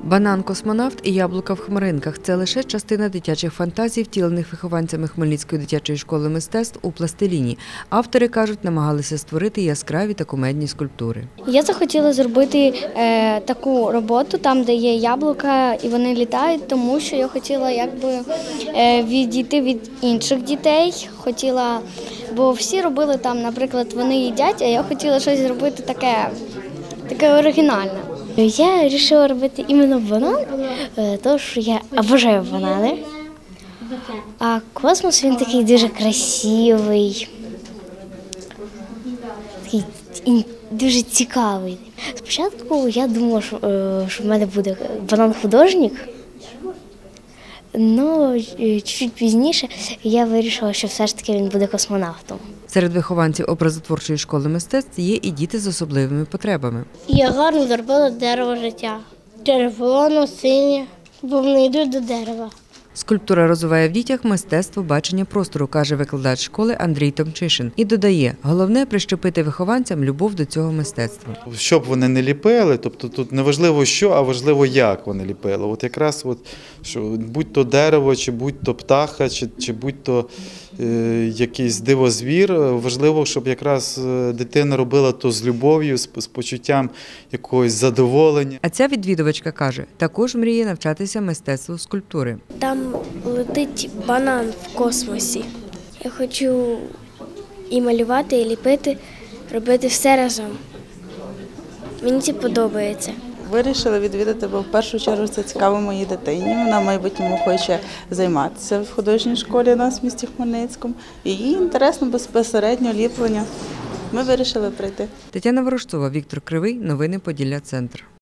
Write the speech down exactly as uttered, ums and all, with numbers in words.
Банан-космонавт і яблука в хмаринках – це лише частина дитячих фантазій, втілених вихованцями Хмельницької дитячої школи мистецтв у пластиліні. Автори кажуть, намагалися створити яскраві та кумедні скульптури. Я захотіла зробити е, таку роботу, там, де є яблука і вони літають, тому що я хотіла якби е, відійти від інших дітей. Хотіла, бо всі робили там, наприклад, вони їдять, а я хотіла щось зробити таке, таке оригінальне. Я вирішила робити іменно банан, тому що я обожаю банани. А космос, він такий дуже красивий, такий дуже цікавий. Спочатку я думала, що, що в мене буде банан-художник, але чуть пізніше я вирішила, що все ж таки він буде космонавтом. Серед вихованців образотворчої школи мистецтв є і діти з особливими потребами. Я гарно зробила дерево життя. Червоно, синє, бо вони йдуть до дерева. Скульптура розвиває в дітях мистецтво бачення простору, каже викладач школи Андрій Томчишин. І додає, головне – прищепити вихованцям любов до цього мистецтва. Щоб вони не ліпили, тобто тут не важливо що, а важливо як вони ліпили. От якраз, от, що будь-то дерево, чи будь-то птаха, чи, чи будь-то е, якийсь дивозвір, важливо, щоб якраз дитина робила то з любов'ю, з, з почуттям якогось задоволення. А ця відвідувачка каже, також мріє навчатися мистецтву скульптури. Там летить банан в космосі. Я хочу і малювати, і ліпити, робити все разом. Мені це подобається. Вирішила відвідати, бо в першу чергу це цікаво моїй дитині. Вона в майбутньому хоче займатися в художній школі у нас в місті Хмельницькому. І їй інтересно безпосередньо ліплення. Ми вирішили прийти. Тетяна Ворожцова, Віктор Кривий. Новини Поділля Центр.